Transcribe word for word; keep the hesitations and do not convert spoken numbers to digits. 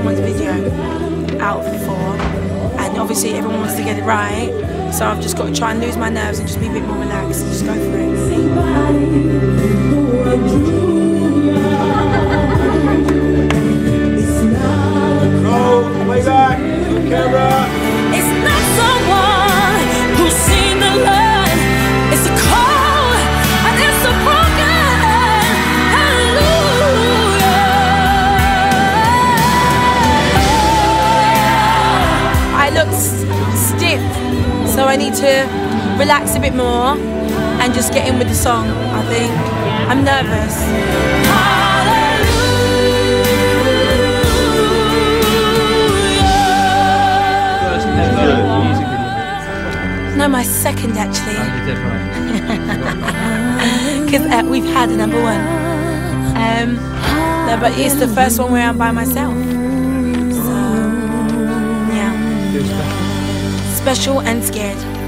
someone's video out before, and obviously everyone wants to get it right, so I've just got to try and lose my nerves and just be a bit more relaxed and just go for it. Roll, way back, camera. It's not someone who's seen the light, it's a cold and it's a broken hallelujah. I look stiff, so I need to relax a bit more and just get in with the song, I think. I'm nervous. No, my second actually. Because uh, we've had a number one. Um, no, but it's the first one where I'm by myself. So, yeah. Special and scared.